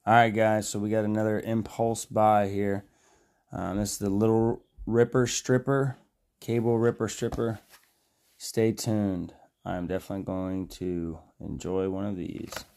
Alright guys, so we got another impulse buy here. This is the little Ripper Stripper, cable Ripper Stripper. Stay tuned. I'm definitely going to enjoy one of these.